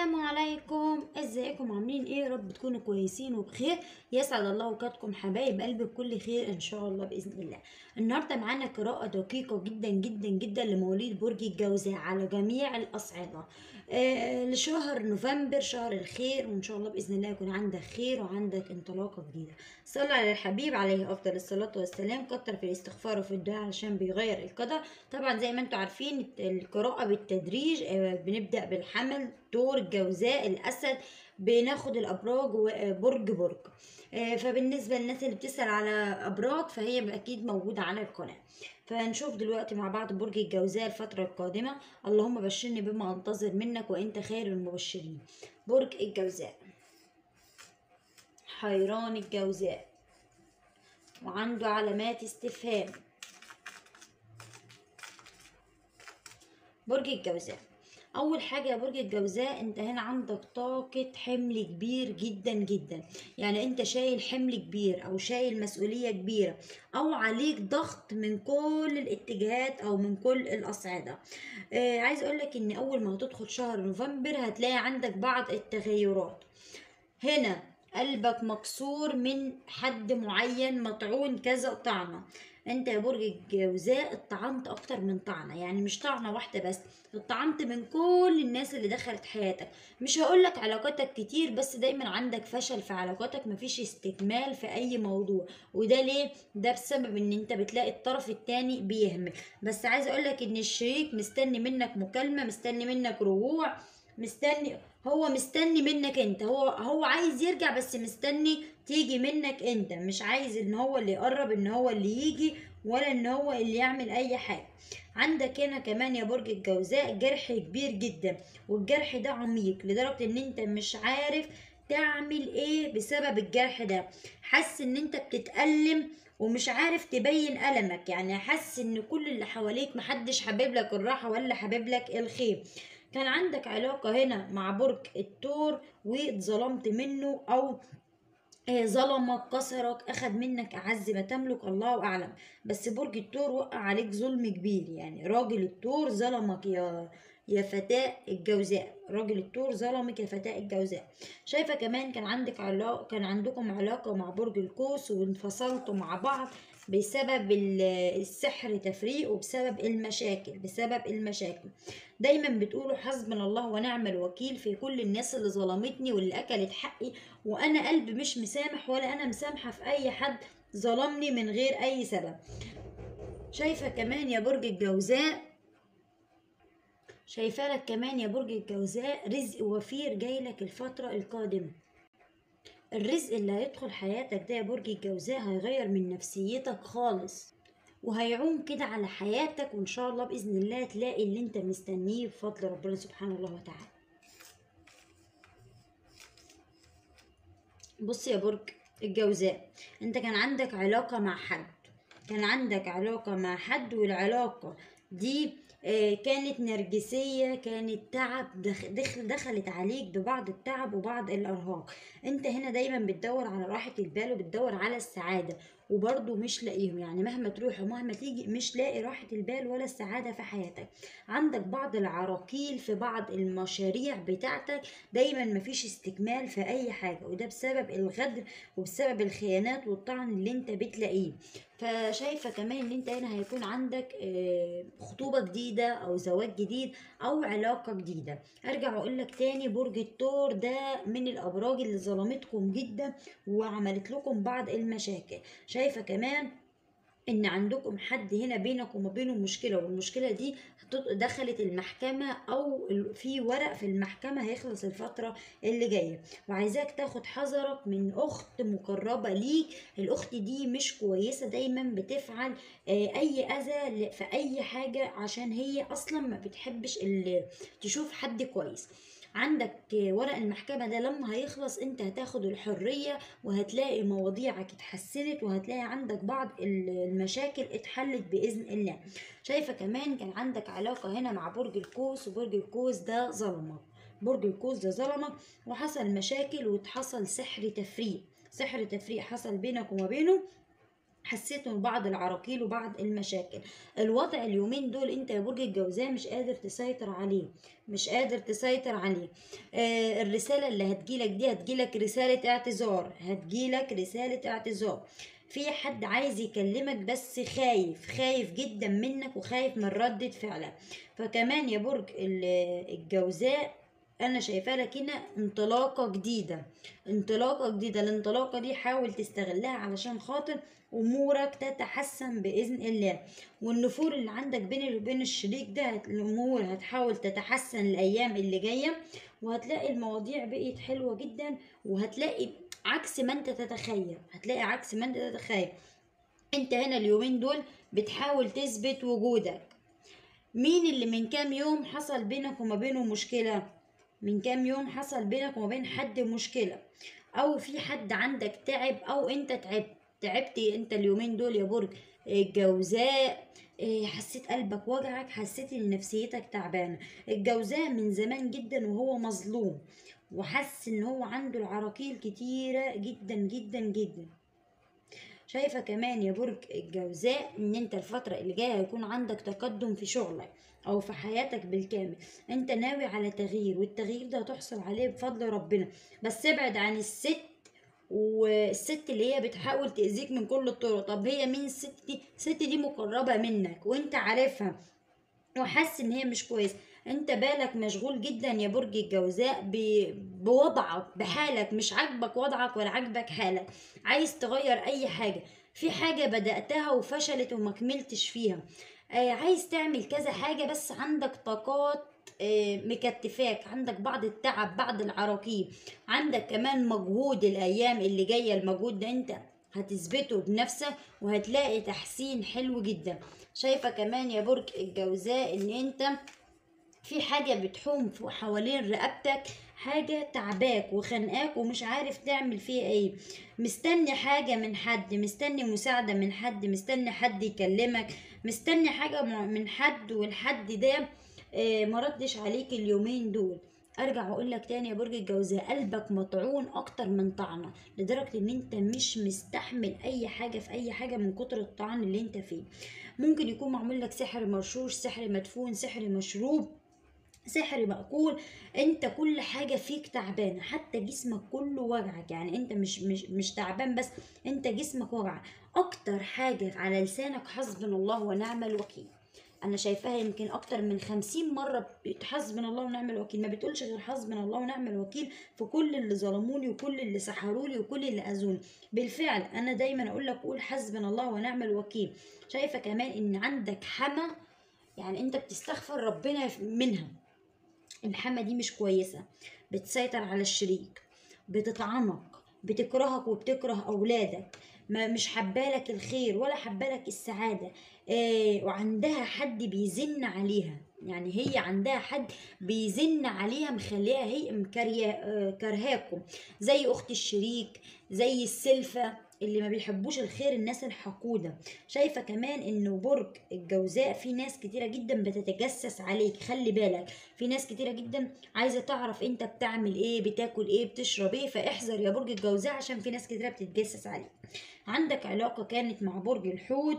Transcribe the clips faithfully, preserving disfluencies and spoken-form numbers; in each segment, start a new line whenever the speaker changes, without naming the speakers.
السلام عليكم، ازيكم؟ عاملين ايه؟ يا رب تكونوا كويسين وبخير. يسعد الله اوقاتكم حبايب قلبي بكل خير ان شاء الله باذن الله. النهارده معانا قراءه دقيقه جدا جدا جدا لمواليد برج الجوزاء على جميع الاصعده، آه لشهر نوفمبر، شهر الخير، وان شاء الله باذن الله يكون عندك خير وعندك انطلاقه جديده. صلى على الحبيب عليه افضل الصلاه والسلام، كتر في الاستغفار وفي الدعاء علشان بيغير القدر. طبعا زي ما انتم عارفين القراءه بالتدريج، آه بنبدا بالحمل، دور الجوزاء، الأسد، بناخد الأبراج برج برج. آه، فبالنسبة للناس اللي بتسأل على أبراج فهي أكيد موجودة على القناة. فنشوف دلوقتي مع بعض برج الجوزاء الفترة القادمة. اللهم بشرني بما أنتظر منك وأنت خير المبشرين. برج الجوزاء، حيران الجوزاء وعنده علامات استفهام. برج الجوزاء، اول حاجه يا برج الجوزاء، انت هنا عندك طاقه حمل كبير جدا جدا. يعني انت شايل حمل كبير او شايل مسؤوليه كبيره او عليك ضغط من كل الاتجاهات او من كل الاصعده. آه عايز اقولك ان اول ما هتدخل شهر نوفمبر هتلاقي عندك بعض التغيرات. هنا قلبك مكسور من حد معين، مطعون كذا طعنة. انت يا برج الجوزاء اتطعنت اكتر من طعنة، يعني مش طعنة واحدة بس، اتطعنت من كل الناس اللي دخلت حياتك. مش هقولك علاقاتك كتير، بس دايما عندك فشل في علاقاتك، مفيش استكمال في اي موضوع. وده ليه؟ ده بسبب ان انت بتلاقي الطرف التاني بيهمل. بس عايز اقولك ان الشريك مستني منك مكالمة، مستني منك رجوع، مستني، هو مستني منك انت، هو هو عايز يرجع بس مستني تيجي منك انت، مش عايز ان هو اللي يقرب، ان هو اللي يجي، ولا ان هو اللي يعمل اي حاجة. عندك هنا كمان يا برج الجوزاء جرح كبير جدا، والجرح ده عميق لدرجة ان انت مش عارف تعمل ايه بسبب الجرح ده. حاسس ان انت بتتألم ومش عارف تبين ألمك، يعني حاسس ان كل اللي حواليك محدش حابب لك الراحة ولا حابب لك الخير. كان عندك علاقة هنا مع برج الثور واتظلمت منه، او آه، ظلمك، كسرك، اخد منك اعز ما تملك، الله اعلم. بس برج الثور وقع عليك ظلم كبير، يعني راجل الثور ظلمك يا يا فتاة الجوزاء، راجل الثور ظلمك يا فتاة الجوزاء. شايفة كمان كان عندك علاقة، كان عندكم علاقة مع برج القوس وانفصلتوا مع بعض بسبب السحر تفريق، وبسبب المشاكل، بسبب المشاكل. دايما بتقولوا حسبنا الله ونعم الوكيل في كل الناس اللي ظلمتني واللي اكلت حقي، وانا قلبي مش مسامح ولا انا مسامحه في اي حد ظلمني من غير اي سبب. شايفه كمان يا برج الجوزاء، شايفه لك كمان يا برج الجوزاء رزق وفير جاي لك الفتره القادمه. الرزق اللي هيدخل حياتك ده يا برج الجوزاء هيغير من نفسيتك خالص، وهيعوم كده على حياتك، وان شاء الله باذن الله تلاقي اللي انت مستنيه بفضل ربنا سبحانه الله وتعالى. بص يا برج الجوزاء، انت كان عندك علاقة مع حد، كان عندك علاقة مع حد، والعلاقة دي آه، كانت نرجسية، كانت تعب، دخ- دخل دخلت عليك ببعض التعب وبعض الإرهاق. انت هنا دايما بتدور على راحة البال وبتدور على السعادة، وبرضه مش لاقيهم، يعني مهما تروح ومهما تيجي مش لاقي راحة البال ولا السعادة في حياتك. عندك بعض العراقيل في بعض المشاريع بتاعتك، دايما مفيش استكمال في اي حاجة، وده بسبب الغدر وبسبب الخيانات والطعن اللي انت بتلاقيه. فشايفة كمان ان انت هنا هيكون عندك آه، خطوبة جديدة او زواج جديد او علاقة جديدة. ارجع واقول لك تاني، برج الثور ده من الابراج اللي ظلمتكم جدا وعملت لكم بعض المشاكل. شايفة كمان ان عندكم حد هنا بينك وما بينه مشكله، والمشكله دي هتط- دخلت المحكمه، او ال- في ورق في المحكمه هيخلص الفتره اللي جايه. وعايزاك تاخد حذرك من اخت مقربه ليك، الاخت دي مش كويسه، دايما بتفعل آه، اي اذى ل- في اي حاجه، عشان هي اصلا ما بتحبش ال- تشوف حد كويس. عندك ورق المحكمة ده لما هيخلص انت هتاخد الحرية، وهتلاقي مواضيعك اتحسنت، وهتلاقي عندك بعض المشاكل اتحلت بإذن الله. شايفة كمان كان عندك علاقة هنا مع برج القوس، وبرج القوس ده ظلمك، برج القوس ده ظلمك، وحصل مشاكل وحصل سحر تفريق، سحر تفريق حصل بينك وما بينه. حسيتوا بعض العراقيل وبعض المشاكل. الوضع اليومين دول انت يا برج الجوزاء مش قادر تسيطر عليه، مش قادر تسيطر عليه. آه الرسالة اللي هتجيلك دي هتجيلك رسالة اعتذار، هتجيلك رسالة اعتذار. في حد عايز يكلمك بس خايف، خايف جدا منك وخايف من ردة فعلك. فكمان يا برج الجوزاء انا شايفاه لك هنا انطلاقه جديده، انطلاقه جديده. الانطلاقه دي حاول تستغلها علشان خاطر امورك تتحسن باذن الله. والنفور اللي عندك بين وبين الشريك ده الامور هتحاول تتحسن الايام اللي جايه، وهتلاقي المواضيع بقيت حلوه جدا، وهتلاقي عكس ما انت تتخيل، هتلاقي عكس ما انت تتخيل. انت هنا اليومين دول بتحاول تثبت وجودك. مين اللي من كام يوم حصل بينك وما بينه مشكلة؟ من كام يوم حصل بينك وما بين حد مشكلة، او في حد عندك تعب، او انت تعبت. تعبت انت اليومين دول يا برج الجوزاء. إيه، حسيت قلبك وجعك، حسيت ان نفسيتك تعبانة. الجوزاء من زمان جدا وهو مظلوم، وحس ان هو عنده العراقيل كتيرة جدا جدا جدا. شايفة كمان يا برج الجوزاء ان انت الفترة اللي جاية هيكون عندك تقدم في شغلك او في حياتك بالكامل. انت ناوي على تغيير، والتغيير ده هتحصل عليه بفضل ربنا. بس ابعد عن الست، والست اللي هي بتحاول تأذيك من كل الطرق. طب هي مين الست دي؟ الست دي مقربة منك وانت عارفها، وحاسس ان هي مش كويس. انت بالك مشغول جدا يا برج الجوزاء بوضعك بحالك، مش عاجبك وضعك ولا عاجبك حالك، عايز تغير اي حاجة. في حاجة بدأتها وفشلت وما كملتش فيها. آه عايز تعمل كذا حاجة بس عندك طاقات آه مكتفاك، عندك بعض التعب، بعض العراقيل، عندك كمان مجهود الايام اللي جاية. المجهود ده انت هتثبته بنفسك وهتلاقي تحسين حلو جدا. شايفة كمان يا برج الجوزاء ان انت في حاجة بتحوم حوالين رقبتك، حاجة تعباك وخنقاك ومش عارف تعمل فيها ايه. مستني حاجة من حد، مستني مساعدة من حد، مستني حد يكلمك، مستني حاجة من حد، والحد ده آه، مردش عليك اليومين دول. ارجع واقول لك تاني يا برج الجوزاء، قلبك مطعون اكتر من طعنه، لدرجه ان انت مش مستحمل اي حاجه في اي حاجه من كتر الطعن اللي انت فيه. ممكن يكون معمول لك سحر مرشوش، سحر مدفون، سحر مشروب، سحر مأكول. انت كل حاجة فيك تعبانة، حتى جسمك كله وجعك. يعني انت مش مش مش تعبان بس، انت جسمك وجعك. اكتر حاجة على لسانك حسبنا الله ونعم الوكيل. انا شايفاها يمكن اكتر من خمسين مرة حسبنا الله ونعم الوكيل، ما بتقولش غير حسبنا الله ونعم الوكيل في كل اللي ظلموني وكل اللي سحرولي وكل اللي اذوني. بالفعل انا دايما اقول لك قول حسبنا الله ونعم الوكيل. شايفة كمان ان عندك حما، يعني انت بتستغفر ربنا منها. الحمى دي مش كويسة، بتسيطر على الشريك، بتطعنك، بتكرهك وبتكره أولادك، ما مش حبالك الخير ولا حبالك السعادة. آه وعندها حد بيزن عليها، يعني هي عندها حد بيزن عليها مخليها هي مكريه آه كرهاكم، زي أخت الشريك، زي السلفة اللي ما بيحبوش الخير، الناس الحقودة. شايفة كمان انه برج الجوزاء في ناس كتيرة جدا بتتجسس عليك، خلي بالك. في ناس كتيرة جدا عايزة تعرف انت بتعمل ايه، بتاكل ايه، بتشرب ايه، فاحذر يا برج الجوزاء عشان في ناس كتيرة بتتجسس عليك. عندك علاقة كانت مع برج الحوت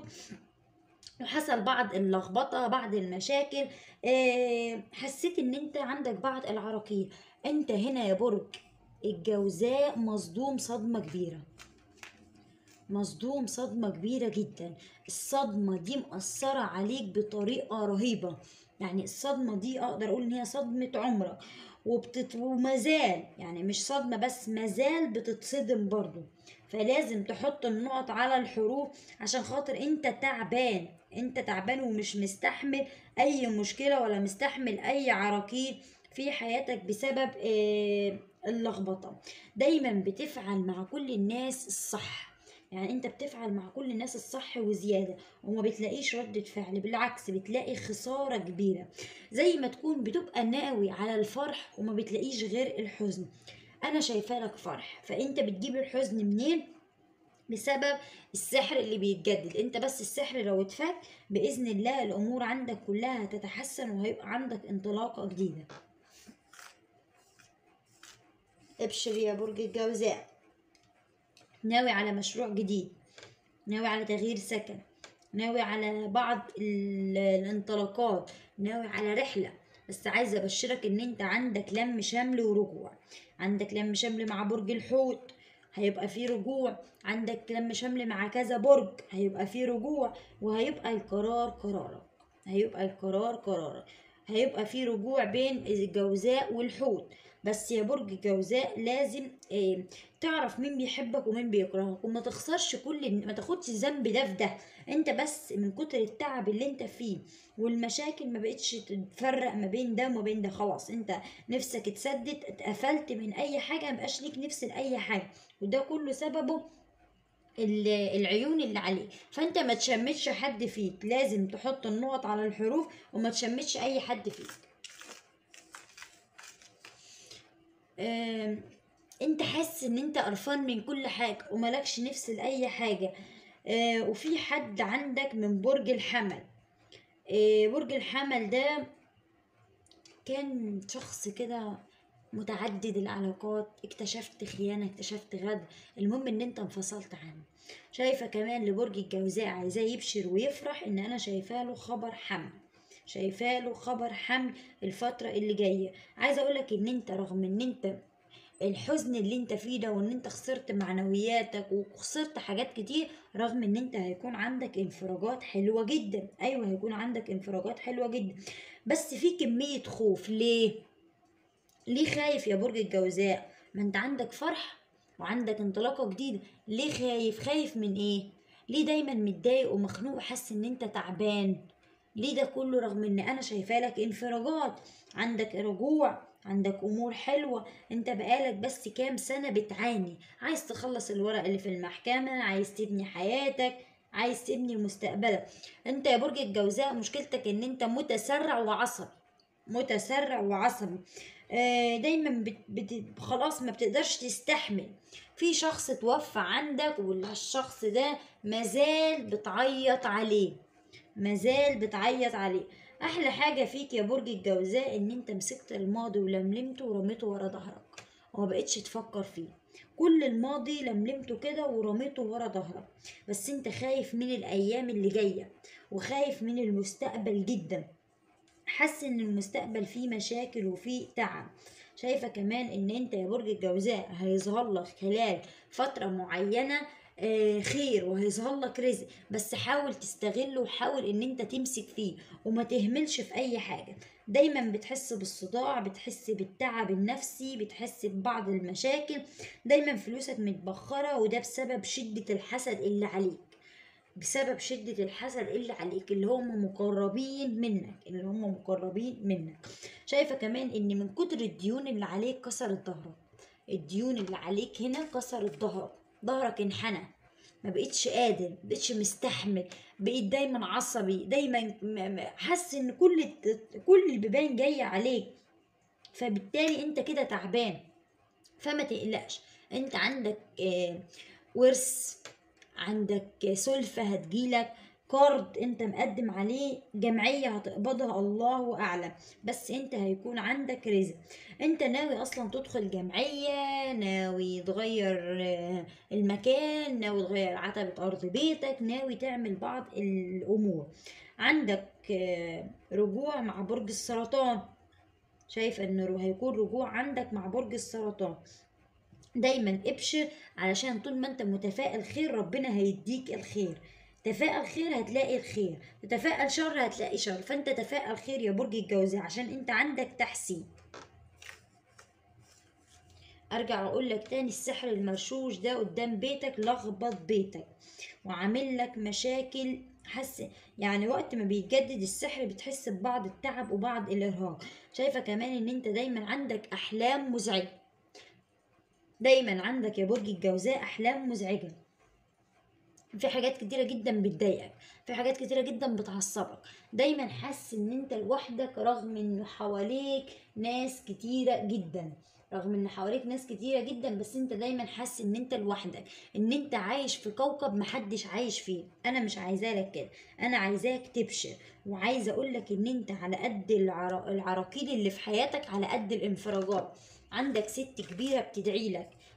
وحصل بعض اللخبطة، بعض المشاكل. اه حسيت ان انت عندك بعض العراقيل. انت هنا يا برج الجوزاء مصدوم صدمة كبيرة، مصدوم صدمة كبيرة جدا. الصدمة دي مأثرة عليك بطريقة رهيبة. يعني الصدمة دي أقدر أقول إن هي صدمة عمرك، وبتت... ومازال يعني مش صدمة بس، مازال بتتصدم برضو. فلازم تحط النقط على الحروف عشان خاطر انت تعبان، انت تعبان ومش مستحمل أي مشكلة ولا مستحمل أي عراقيل في حياتك بسبب آه، اللخبطة. دايما بتفعل مع كل الناس الصح، يعني انت بتفعل مع كل الناس الصح وزيادة، وما بتلاقيش ردة فعل، بالعكس بتلاقي خسارة كبيرة. زي ما تكون بتبقى ناوي على الفرح وما بتلاقيش غير الحزن. انا شايفة لك فرح، فانت بتجيب الحزن منين؟ بسبب السحر اللي بيتجدد. انت بس السحر لو اتفك بإذن الله الأمور عندك كلها هتتحسن، وهيبقى عندك انطلاقة جديدة. ابشر يا برج الجوزاء، ناوي على مشروع جديد، ناوي على تغيير سكن، ناوي على بعض ال- الانطلاقات، ناوي على رحلة. بس عايزة ابشرك ان انت عندك لم شمل ورجوع. عندك لم شمل مع برج الحوت، هيبقى فيه رجوع. عندك لم شمل مع كذا برج، هيبقى فيه رجوع. وهيبقى القرار قرارك، هيبقى القرار قرارك. هيبقى فيه رجوع بين الجوزاء والحوت. بس يا برج الجوزاء لازم إيه، تعرف مين بيحبك ومين بيكرهك، وما تخسرش كل، ما تاخدش الذنب ده في ده. انت بس من كتر التعب اللي انت فيه والمشاكل ما بقتش تفرق ما بين ده وما بين ده. خلاص انت نفسك اتسدت، اتقفلت من اي حاجه، مبقاش ليك نفس لاي حاجه. وده كله سببه ال- العيون اللي عليه. فانت ما تشمتش حد فيك، لازم تحط النقط على الحروف وما تشمتش اي حد فيك. آم، انت حاسس ان انت قرفان من كل حاجة وملكش نفس لأي حاجة. آه، وفي حد عندك من برج الحمل. آه، برج الحمل ده كان شخص كده متعدد العلاقات، اكتشفت خيانة، اكتشفت غدر، المهم ان انت انفصلت عنه. شايفة كمان لبرج الجوزاء عايزاه يبشر ويفرح، ان انا شايفاه له خبر حمل، شايفاه له خبر حمل الفترة اللي جاية. عايزة اقولك ان انت رغم ان انت الحزن اللي انت فيه ده، وان انت خسرت معنوياتك وخسرت حاجات كتير، رغم ان انت هيكون عندك انفراجات حلوة جدا. ايوه هيكون عندك انفراجات حلوة جدا، بس في كمية خوف. ليه؟ ليه خايف يا برج الجوزاء؟ ما انت عندك فرح وعندك انطلاقة جديدة. ليه خايف؟ خايف من ايه؟ ليه دايما متضايق ومخنوق وحاسس ان انت تعبان؟ ليه ده كله رغم ان انا شايفاه لك انفراجات، عندك رجوع، عندك امور حلوة. انت بقالك بس كام سنة بتعاني، عايز تخلص الورق اللي في المحكمة، عايز تبني حياتك، عايز تبني مستقبلك. انت يا برج الجوزاء مشكلتك ان انت متسرع وعصبي، متسرع وعصبي. آه، دايما بت بت خلاص ما بتقدرش تستحمل. في شخص توفى عندك والشخص ده مازال بتعيط عليه، مازال بتعيط عليه. احلى حاجة فيك يا برج الجوزاء ان انت مسكت الماضي ولملمته ورميته ورا ظهرك وما بقتش تفكر فيه. كل الماضي لملمته كده ورميته ورا ظهرك. بس انت خايف من الايام اللي جاية وخايف من المستقبل جدا، حاسس ان المستقبل فيه مشاكل وفيه تعب. شايفة كمان ان انت يا برج الجوزاء هيظهر لك خلال فترة معينة آه، خير، وهيظهر لك رزق. بس حاول تستغله وحاول ان انت تمسك فيه وما تهملش في اي حاجة. دايما بتحس بالصداع، بتحس بالتعب النفسي، بتحس ببعض المشاكل. دايما فلوسك متبخرة، وده بسبب شدة الحسد اللي عليك، بسبب شدة الحسد اللي عليك، اللي هم مقربين منك، اللي هم مقربين منك. شايفة كمان ان من كتر الديون اللي عليك كسرت ظهرك. الديون اللي عليك هنا كسرت ظهرك، ظهرك انحنى، ما بقتش قادر، ما بقتش مستحمل، بقيت دايما عصبي، دايما م- م- حاسس ان كل الت- كل البيبان جاية عليك. فبالتالي انت كده تعبان. فما تقلقش، انت عندك آه، ورث، عندك سلفة هتجيلك، كارد انت مقدم عليه، جمعية هتقبضها الله اعلم. بس انت هيكون عندك رزق. انت ناوي اصلا تدخل جمعية، ناوي تغير آه، المكان، ناوي تغير عتبة ارض بيتك، ناوي تعمل بعض الامور. عندك آه، رجوع مع برج السرطان. شايفة ان رو- هيكون رجوع عندك مع برج السرطان. دايما ابشر، علشان طول ما انت متفائل خير ربنا هيديك الخير. تفائل خير هتلاقي الخير، تتفائل شر هتلاقي شر. فانت تفائل خير يا برج الجوزاء عشان انت عندك تحسين. ارجع اقول لك تاني، السحر المرشوش ده قدام بيتك لخبط بيتك وعامل لك مشاكل. حس يعني وقت ما بيتجدد السحر بتحس ببعض التعب وبعض الارهاق. شايفه كمان ان انت دايما عندك احلام مزعجه، دايما عندك يا برج الجوزاء احلام مزعجه. في حاجات كتيرة جدا بتضايقك، في حاجات كتيرة جدا بتعصبك. دايما حاسس ان انت لوحدك رغم ان حواليك ناس كتيرة جدا، رغم ان حواليك ناس كتيرة جدا، بس انت دايما حاسس ان انت لوحدك، ان انت عايش في كوكب محدش عايش فيه. انا مش عايزالك كده، انا عايزاك تبشر. وعايزة اقولك ان انت على قد العرا... العراقيل اللي في حياتك على قد الانفراجات. عندك ست كبيرة بتدعي لك،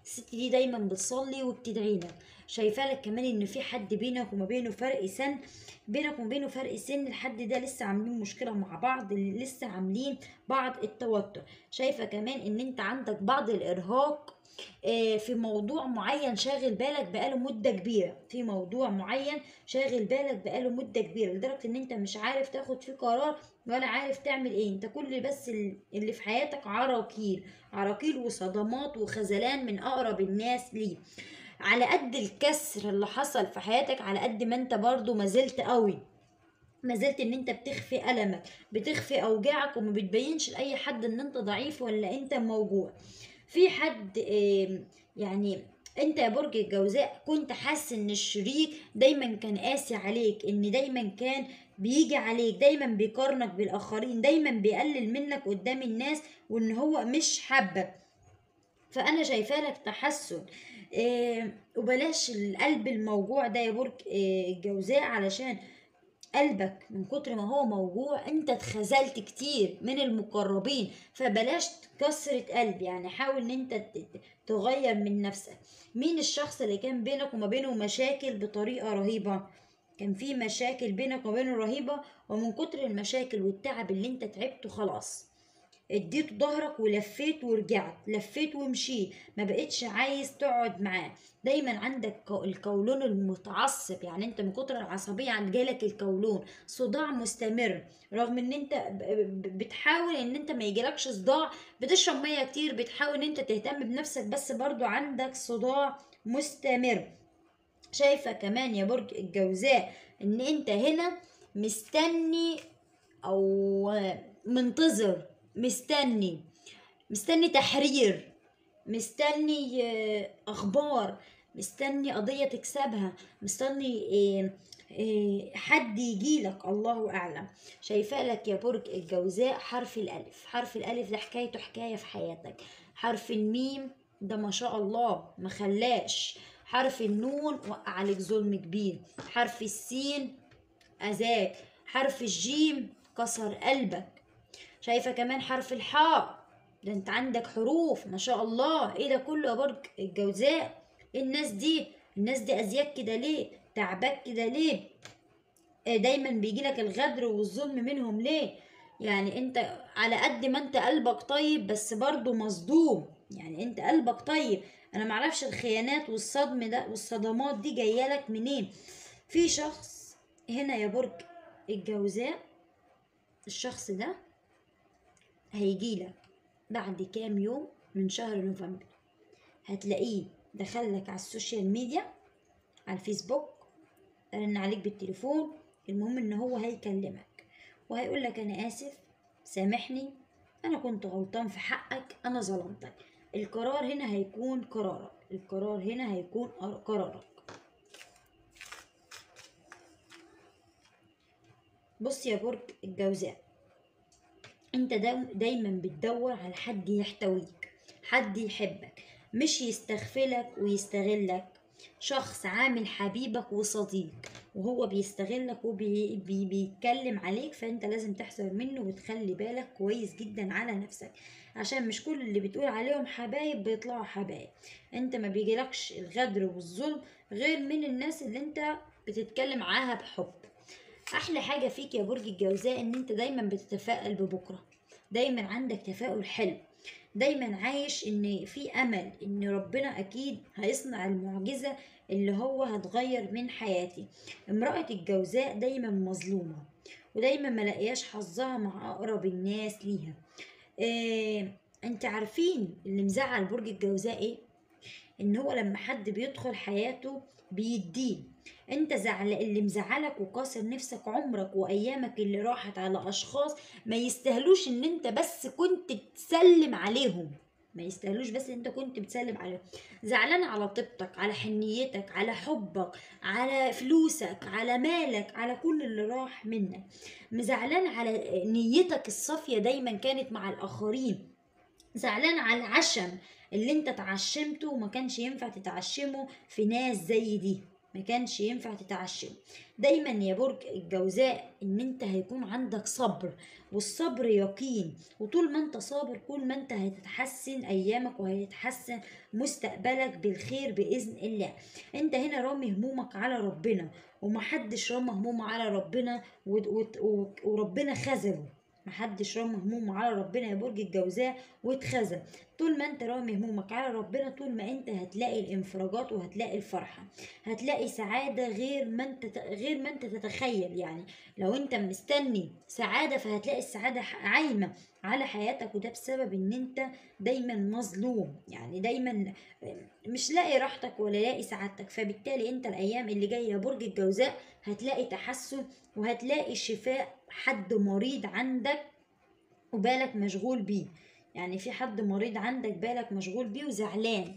الست دي دايما بتصلي وبتدعي لك. شايفه لك كمان ان في حد بينك وما بينه فرق سن، بينك وما بينه فرق سن، الحد ده لسه عاملين مشكله مع بعض، لسه عاملين بعض التوتر. شايفه كمان ان انت عندك بعض الارهاق آه، في موضوع معين شاغل بالك بقاله مدة كبيرة، في موضوع معين شاغل بالك بقاله مدة كبيرة، لدرجة ان انت مش عارف تاخد فيه قرار ولا عارف تعمل ايه. انت كل بس اللي في حياتك عراقيل، عراقيل وصدمات وخذلان من اقرب الناس ليه. على قد الكسر اللي حصل في حياتك، على قد ما انت برضو ما زلت قوي، ما زلت ان انت بتخفي ألمك، بتخفي اوجاعك، وما بتبينش لاي حد ان انت ضعيف ولا انت موجوع. في حد آم، يعني انت يا برج الجوزاء كنت حاسس ان الشريك دايما كان قاسي عليك، ان دايما كان بيجي عليك، دايما بيقارنك بالاخرين، دايما بيقلل منك قدام الناس، وان هو مش حابك. فانا شايفه لك تحسن. آه وبلاش القلب الموجوع ده يا برج آه الجوزاء، علشان قلبك من كتر ما هو موجوع انت اتخذلت كتير من المقربين. فبلاش كسرة قلب، يعني حاول ان انت ت- ت- تغير من نفسك. مين الشخص اللي كان بينك وما بينه مشاكل بطريقة رهيبة؟ كان في مشاكل بينك وما بينه رهيبة، ومن كتر المشاكل والتعب اللي انت تعبته خلاص اديته ظهرك ولفيت ورجعت، لفيت ومشيت، ما بقتش عايز تقعد معاه. دايما عندك كو- القولون المتعصب، يعني انت من كتر العصبية عند جالك القولون، صداع مستمر، رغم ان انت ب- ب- بتحاول ان انت ما يجيلكش صداع، بتشرب مية كتير، بتحاول ان انت تهتم بنفسك، بس برضو عندك صداع مستمر. شايفة كمان يا برج الجوزاء ان انت هنا مستني او منتظر، مستني، مستني تحرير، مستني آه، اخبار، مستني قضية تكسبها، مستني آه، آه، حد يجيلك، الله اعلم. شايفه لك يا برج الجوزاء حرف الالف، حرف الالف ده حكايته حكاية في حياتك. حرف الميم ده ما شاء الله ما خلاش. حرف النون وقع عليك ظلم كبير. حرف السين اذاك. حرف الجيم كسر قلبك. شايفة كمان حرف الحاء، ده انت عندك حروف ما شاء الله. ايه ده كله يا برج الجوزاء؟ ايه الناس دي؟ الناس دي ازياك كده ليه؟ تعباك كده ليه؟ إيه دايما بيجيلك الغدر والظلم منهم ليه؟ يعني انت على قد ما انت قلبك طيب بس برضو مصدوم، يعني انت قلبك طيب. انا معرفش الخيانات والصدم ده والصدمات دي جايالك منين. في شخص هنا يا برج الجوزاء، الشخص ده هيجيلك بعد كام يوم من شهر نوفمبر، هتلاقيه دخلك على السوشيال ميديا، على الفيسبوك، رن عليك بالتليفون، المهم ان هو هيكلمك وهيقولك انا اسف، سامحني، انا كنت غلطان في حقك، انا ظلمتك. القرار هنا هيكون قرارك، القرار هنا هيكون قرارك. بص يا برج الجوزاء، انت دايما بتدور على حد يحتويك، حد يحبك، مش يستغفلك ويستغلك. شخص عامل حبيبك وصديق وهو بيستغلك وبيتكلم عليك، فانت لازم تحذر منه وتخلي بالك كويس جدا على نفسك، عشان مش كل اللي بتقول عليهم حبايب بيطلعوا حبايب. انت ما بيجيلكش الغدر والظلم غير من الناس اللي انت بتتكلم معاها بحب. احلى حاجة فيك يا برج الجوزاء ان انت دايما بتتفائل ببكرة، دايما عندك تفاؤل حلو، دايما عايش ان في امل ان ربنا اكيد هيصنع المعجزة اللي هو هتغير من حياتي. امرأة الجوزاء دايما مظلومة، ودايما ملاقياش حظها مع اقرب الناس ليها. إيه انت عارفين اللي مزعل برج الجوزاء ايه؟ ان هو لما حد بيدخل حياته بيديه. انت زعل اللي مزعلك وكاسر نفسك عمرك وايامك اللي راحت على اشخاص ما يستاهلوش ان انت بس كنت تسلم عليهم، ما يستاهلوش بس انت كنت بتسلم عليهم. زعلان على طيبتك، على حنيتك، على حبك، على فلوسك، على مالك، على كل اللي راح منك. مزعلان على نيتك الصافية دايما كانت مع الاخرين. زعلان على العشم اللي انت اتعشمته وما كانش ينفع تتعشمه في ناس زي دي، ما كانش ينفع تتعشم. دايما يا برج الجوزاء ان انت هيكون عندك صبر، والصبر يقين، وطول ما انت صابر كل ما انت هتتحسن ايامك وهيتحسن مستقبلك بالخير باذن الله. انت هنا رامي همومك على ربنا، ومحدش رمى همومه على ربنا وربنا خذله. محدش رمى همومه على ربنا يا برج الجوزاء واتخذل. طول ما انت رامي همومك على ربنا طول ما انت هتلاقي الانفراجات وهتلاقي الفرحة، هتلاقي سعادة غير ما انت غير ما انت تتخيل. يعني لو انت مستني سعادة فهتلاقي السعادة عايمة على حياتك، وده بسبب ان انت دايما مظلوم، يعني دايما مش لاقي راحتك ولا لاقي سعادتك. فبالتالي انت الايام اللي جايه يا برج الجوزاء هتلاقي تحسن وهتلاقي شفاء حد مريض عندك وبالك مشغول بيه. يعني في حد مريض عندك بالك مشغول بيه وزعلان.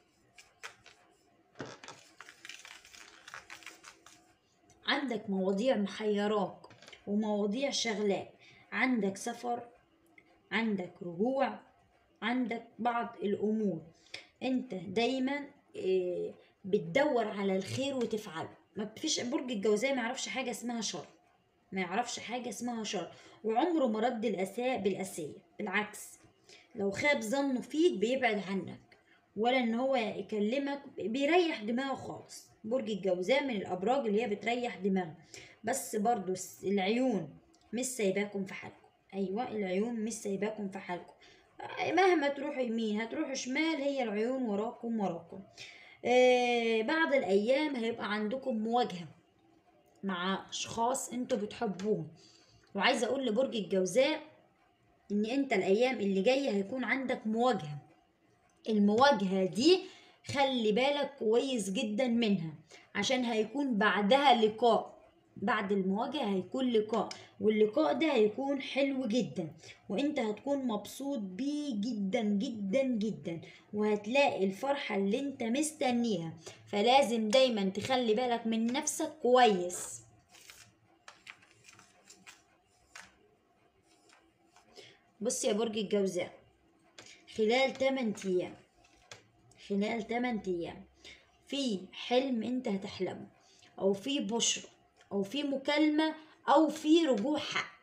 عندك مواضيع محيراك ومواضيع شغلاك، عندك سفر، عندك رجوع، عندك بعض الامور. انت دايما بتدور على الخير وتفعله. ما فيش برج الجوزاء ما يعرفش حاجه اسمها شر، ما يعرفش حاجه اسمها شر، وعمره ما رد الاساء بالاسيه. بالعكس لو خاب ظنه فيك بيبعد عنك، ولا ان هو يكلمك، بيريح دماغه خالص. برج الجوزاء من الابراج اللي هي بتريح دماغها، بس برضو العيون مش سايباكم في حالكم. ايوه العيون مش سايباكم في حالكم، مهما تروحوا يمين هتروحوا شمال هي العيون وراكم وراكم. آه بعد الايام هيبقى عندكم مواجهه مع اشخاص انتوا بتحبوهم. وعايزه اقول لبرج الجوزاء ان انت الايام اللي جايه هيكون عندك مواجهه. المواجهه دي خلي بالك كويس جدا منها، عشان هيكون بعدها لقاء. بعد المواجهة هيكون لقاء، واللقاء ده هيكون حلو جدا، وانت هتكون مبسوط بيه جدا جدا جدا، وهتلاقي الفرحة اللي انت مستنيها. فلازم دايما تخلي بالك من نفسك كويس. بص يا برج الجوزاء، خلال تمن ايام خلال تمن ايام في حلم انت هتحلمه، او في بشرة، او في مكالمة، او في رجوع حق.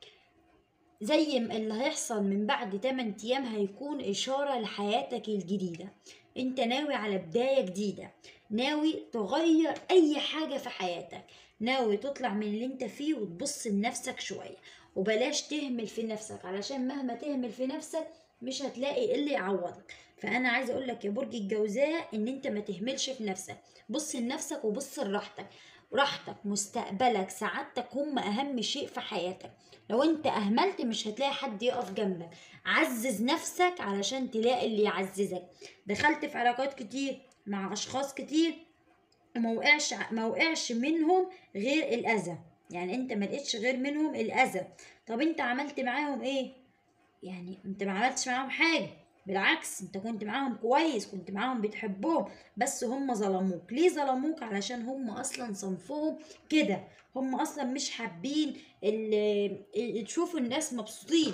زي اللي هيحصل من بعد تمن ايام هيكون اشارة لحياتك الجديدة. انت ناوي على بداية جديدة، ناوي تغير اي حاجة في حياتك، ناوي تطلع من اللي انت فيه وتبص لنفسك شوية، وبلاش تهمل في نفسك، علشان مهما تهمل في نفسك مش هتلاقي اللي يعوضك. فانا عايزه اقول لك يا برج الجوزاء ان انت ما تهملش في نفسك، بص لنفسك وبص لراحتك. راحتك، مستقبلك، سعادتك هم اهم شيء في حياتك. لو انت اهملت مش هتلاقي حد يقف جنبك. عزز نفسك علشان تلاقي اللي يعززك. دخلت في علاقات كتير مع اشخاص كتير ما وقعش ما وقعش منهم غير الاذى. يعني انت ما لقيتش غير منهم الاذى. طب انت عملت معاهم ايه؟ يعني انت ما عملتش معاهم حاجه، بالعكس انت كنت معاهم كويس، كنت معاهم بتحبهم، بس هم ظلموك. ليه ظلموك؟ علشان هم اصلا صنفهم كده، هم اصلا مش حابين اللي تشوفوا الناس مبسوطين.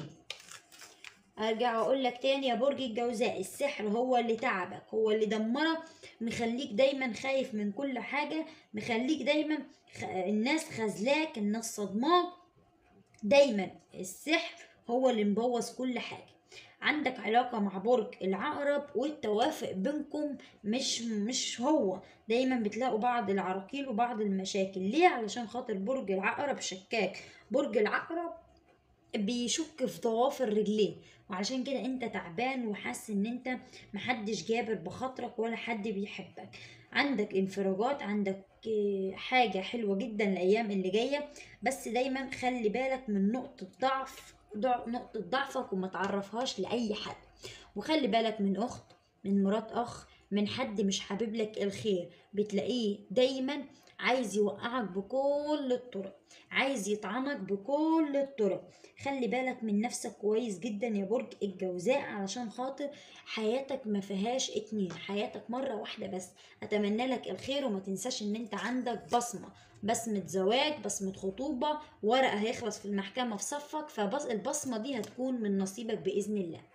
ارجع اقول لك تاني يا برج الجوزاء، السحر هو اللي تعبك، هو اللي دمرك، مخليك دايما خايف من كل حاجة، مخليك دايما خ... الناس خذلاك، الناس صدماك. دايما السحر هو اللي مبوظ كل حاجة. عندك علاقة مع برج العقرب والتوافق بينكم مش مش هو. دايما بتلاقوا بعض العراقيل وبعض المشاكل. ليه؟ علشان خاطر برج العقرب شكاك. برج العقرب بيشك في ضوافر رجليه، وعشان كده انت تعبان وحاسس ان انت محدش جابر بخاطرك ولا حد بيحبك. عندك انفراجات، عندك حاجة حلوة جدا الايام اللي جاية، بس دايما خلي بالك من نقطة ضعف نقطة ضعفك وما تعرفهاش لأي حد. وخلي بالك من أخت، من مرات أخ، من حد مش حابب لك الخير، بتلاقيه دايما عايز يوقعك بكل الطرق، عايز يطعنك بكل الطرق. خلي بالك من نفسك كويس جدا يا برج الجوزاء، علشان خاطر حياتك ما فيهاش اتنين، حياتك مرة واحدة بس. اتمنى لك الخير، وما تنساش ان انت عندك بصمة، بصمة زواج، بصمة خطوبة، ورقة هيخلص في المحكمة في صفك، فالبصمة دي هتكون من نصيبك بإذن الله.